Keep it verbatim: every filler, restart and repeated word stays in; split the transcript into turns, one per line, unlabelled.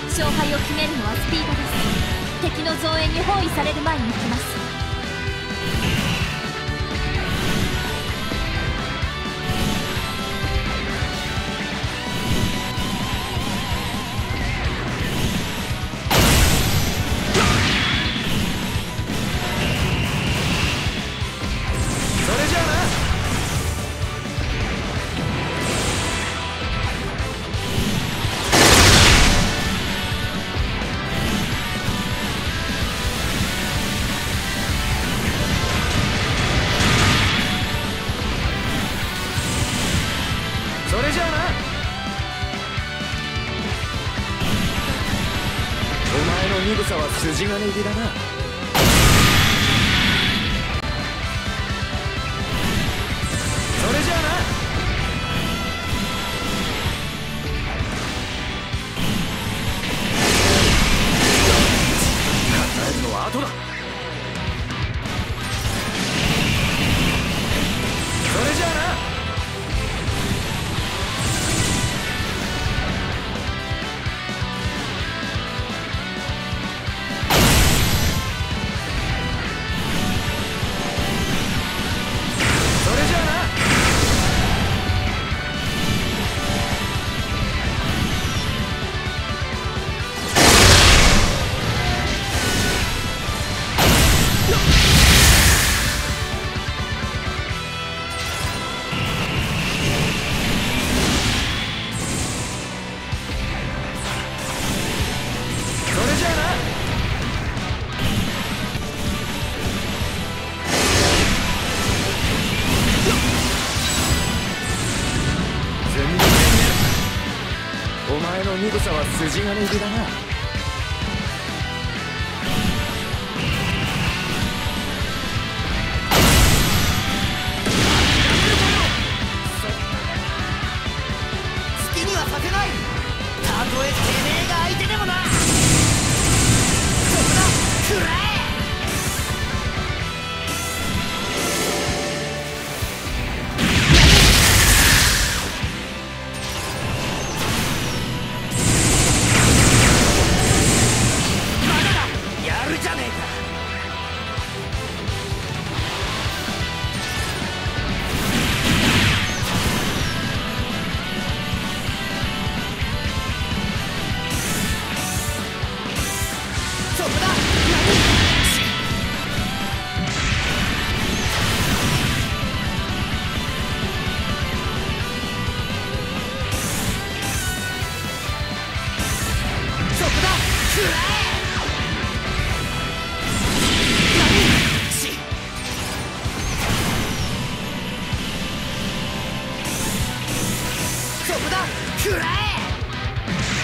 勝敗を決めるのはスピードです。敵の増援に包囲される前に行きます。
鈍さは筋金入りだな。それじゃあな。考えるのは後だ。それじゃあな。お前の鈍さは筋金入りだな。
好きにはさせない。たとえてめえが相手でもな。そこだ、食らえ。そこだ、食らえ。